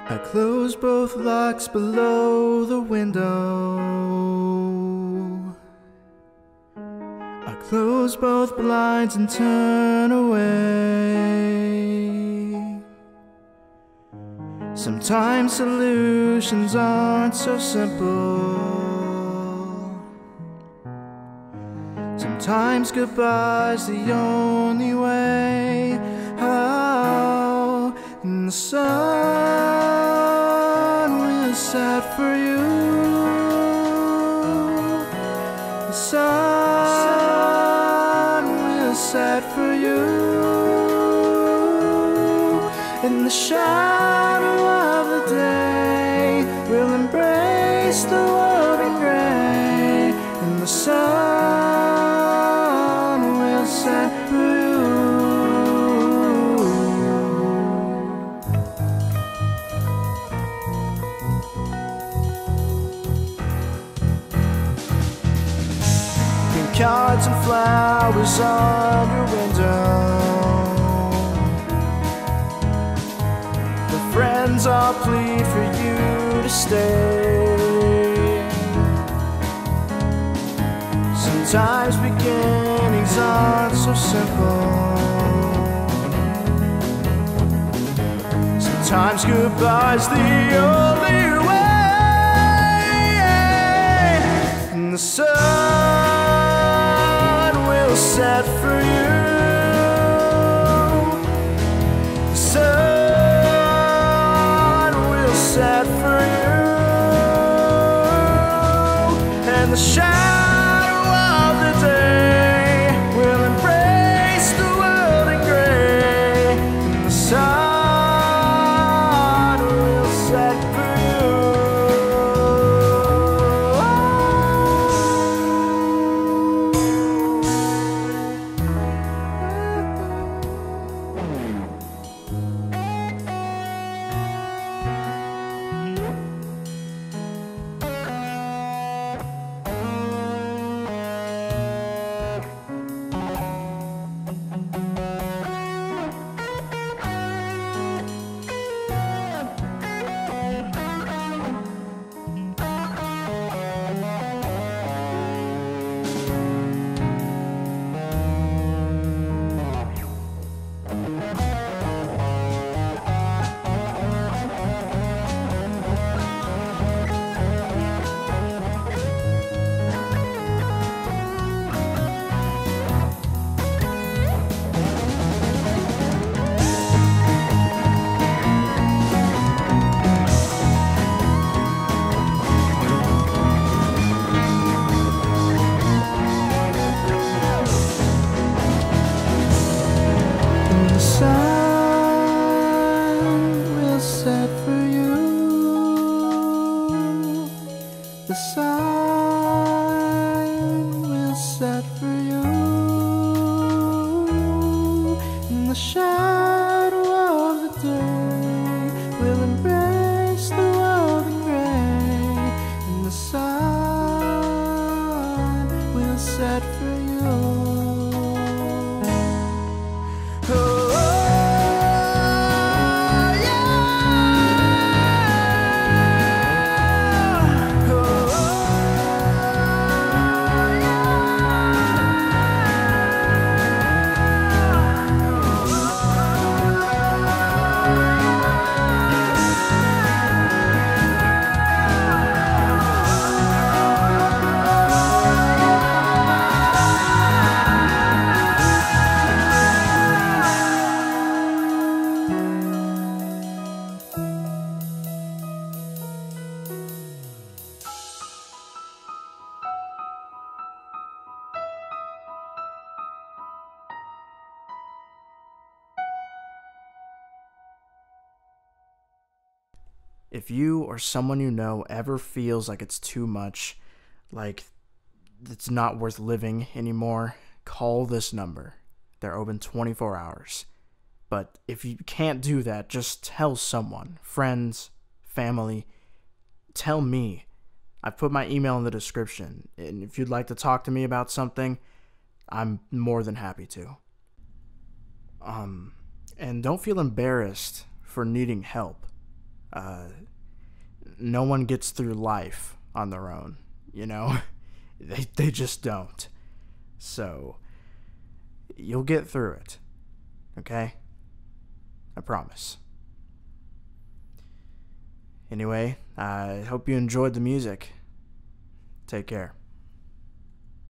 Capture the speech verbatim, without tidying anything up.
I close both locks below the window. I close both blinds and turn away. Sometimes solutions aren't so simple. Sometimes goodbye's the only way out. And the sun will set for you. The sun will set for you. In the shadow of the day, we'll embrace the world in gray. And the sun will set for you. Pink cards and flowers on your window. Friends all plead for you to stay. Sometimes beginnings aren't so simple. Sometimes goodbye's the only way. And the sun will set for you. The sun set for you. And the shadow of the day will embrace the world in gray. And the sun will set for you. The sun will set for you. In the shadow of the day, we'll embrace the world in gray. And the sun will set for you. Oh. If you or someone you know ever feels like it's too much, like it's not worth living anymore, call this number. They're open twenty-four hours. But if you can't do that, just tell someone, friends, family, tell me. I've put my email in the description, and if you'd like to talk to me about something, I'm more than happy to. Um, and don't feel embarrassed for needing help. Uh, no one gets through life on their own, you know? they, they just don't. So, you'll get through it, okay? I promise. Anyway, I hope you enjoyed the music. Take care.